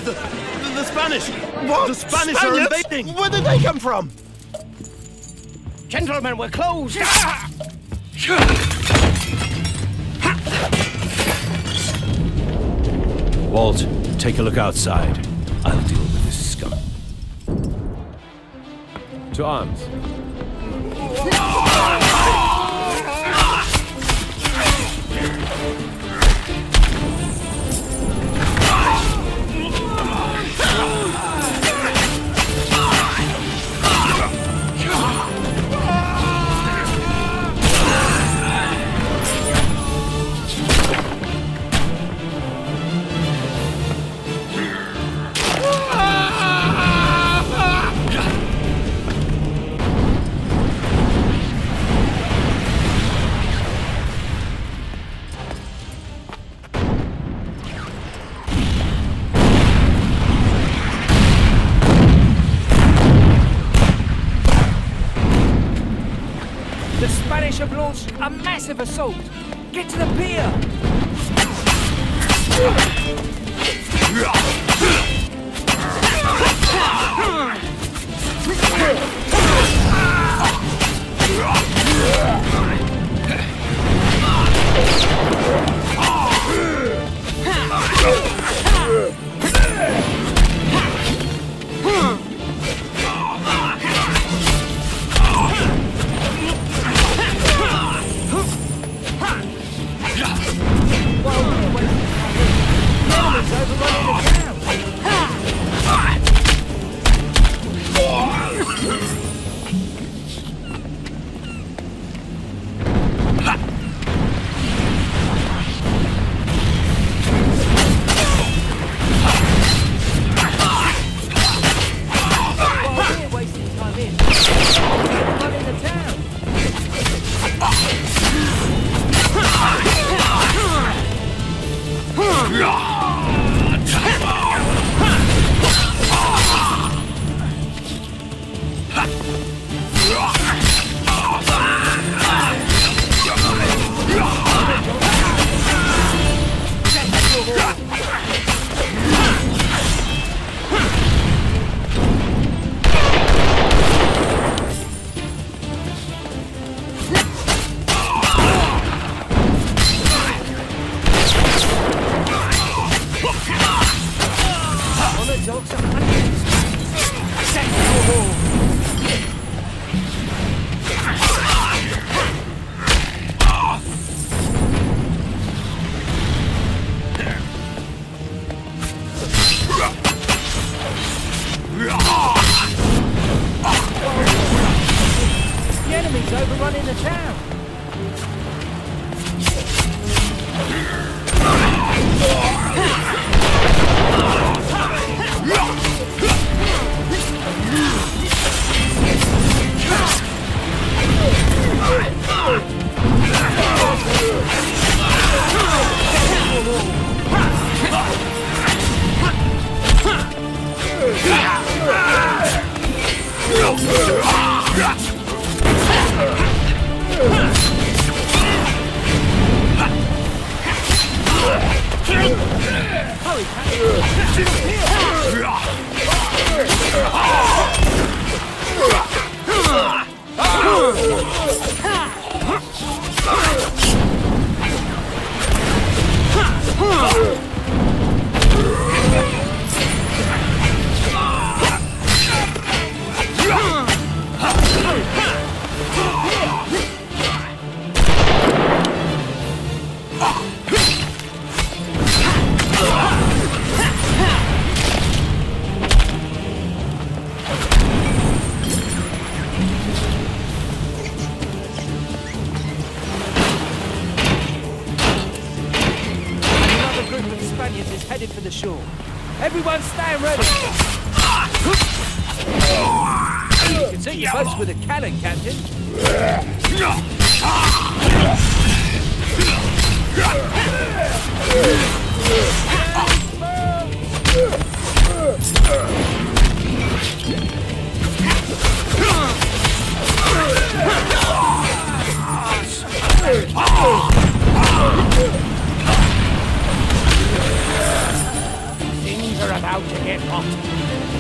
The Spanish! What? The Spanish Spaniards? are invading! Where did they come from? Gentlemen, we're closed! Walt, take a look outside. I'll deal with this scum. To arms. The Spanish have launched a massive assault! Get to the pier! The enemy's overrunning the town! Is headed for the shore. Everyone stand ready! You can set your boats with a cannon, Captain. Things are about to get hot.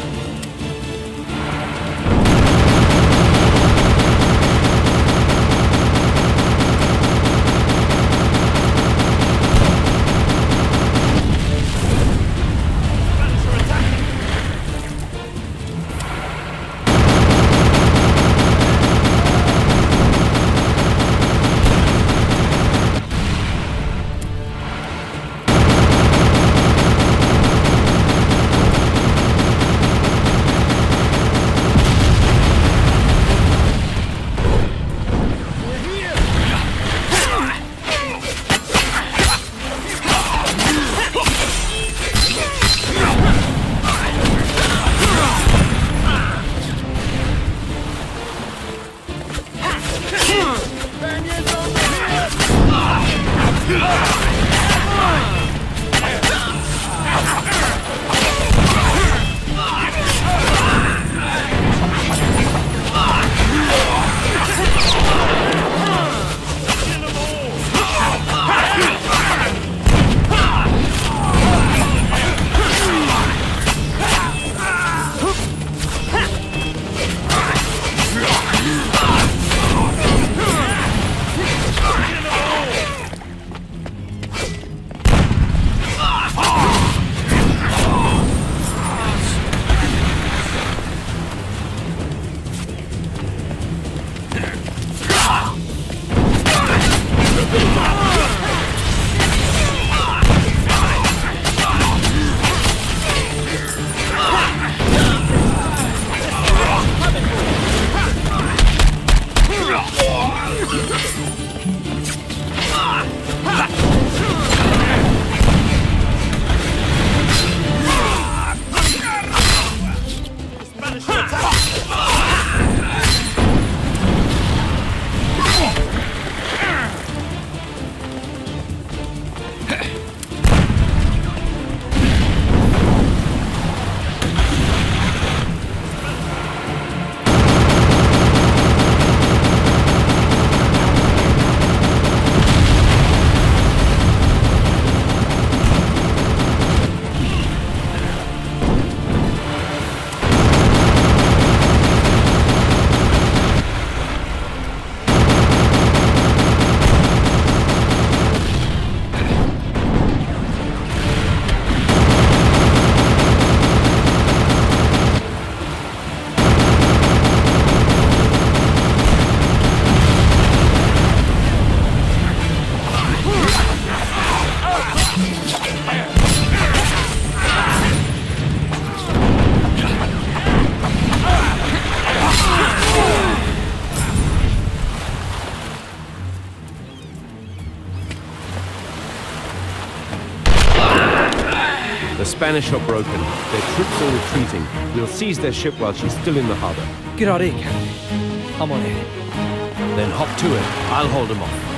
The Spanish are broken. Their troops are retreating. We'll seize their ship while she's still in the harbor. Good idea, Captain. I'm on it. Then hop to it. I'll hold them off.